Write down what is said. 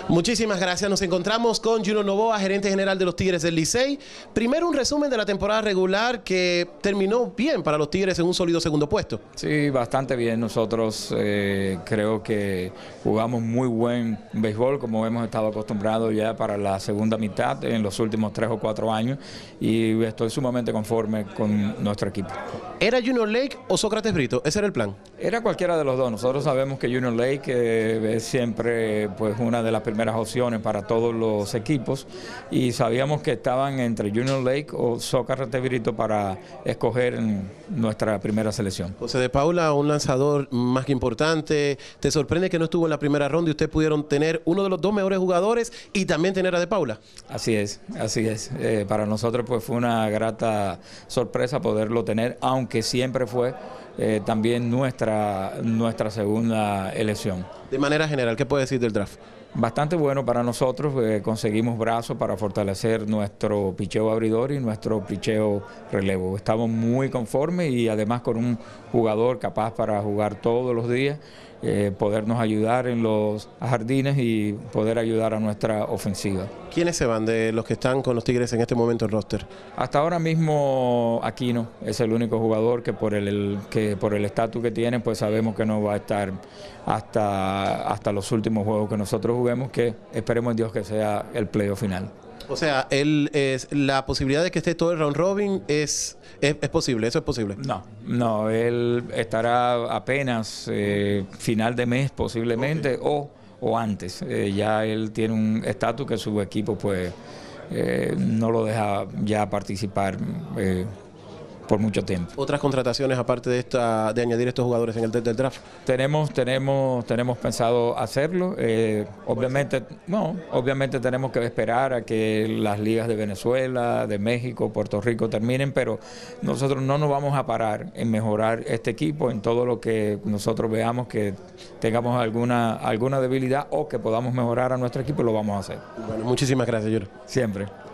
Muchísimas gracias. Nos encontramos con Junior Novoa, gerente general de los Tigres del Licey. Primero, un resumen de la temporada regular que terminó bien para los Tigres en un sólido segundo puesto. Sí, bastante bien. Nosotros creo que jugamos muy buen béisbol, como hemos estado acostumbrados ya para la segunda mitad en los últimos 3 o 4 años, y estoy sumamente conforme con nuestro equipo. ¿Era Junior Lake o Sócrates Brito? ¿Ese era el plan? Era cualquiera de los dos. Nosotros sabemos que Junior Lake es siempre pues una de las primeras opciones para todos los equipos, y sabíamos que estaban entre Junior Lake o Sócrates Brito para escoger en nuestra primera selección. José de Paula, un lanzador más que importante. ¿Te sorprende que no estuvo en la primera ronda y ustedes pudieron tener uno de los 2 mejores jugadores y también tener a de Paula? Así es, así es. Para nosotros pues fue una grata sorpresa poderlo tener, aunque siempre fue también nuestra segunda elección. De manera general, ¿qué puede decir del draft? Bastante bueno para nosotros, conseguimos brazos para fortalecer nuestro picheo abridor y nuestro picheo relevo. Estamos muy conformes y además con un jugador capaz para jugar todos los días, podernos ayudar en los jardines y poder ayudar a nuestra ofensiva. ¿Quiénes se van de los que están con los Tigres en este momento en roster? Hasta ahora mismo Aquino es el único jugador que por el estatus que tiene, pues sabemos que no va a estar hasta los últimos juegos que nosotros juguemos, que esperemos en Dios que sea el playoff final. O sea, la posibilidad de que esté todo el round robin es posible, eso es posible. No, él estará apenas final de mes posiblemente, okay, o antes. Ya él tiene un estatus que su equipo pues no lo deja ya participar por mucho tiempo. ¿Otras contrataciones aparte de añadir estos jugadores en el del draft? Tenemos pensado hacerlo. Obviamente tenemos que esperar a que las ligas de Venezuela, de México, Puerto Rico terminen, pero nosotros no nos vamos a parar en mejorar este equipo en todo lo que nosotros veamos que tengamos alguna debilidad o que podamos mejorar a nuestro equipo, lo vamos a hacer. Bueno, muchísimas gracias, Junior. Siempre.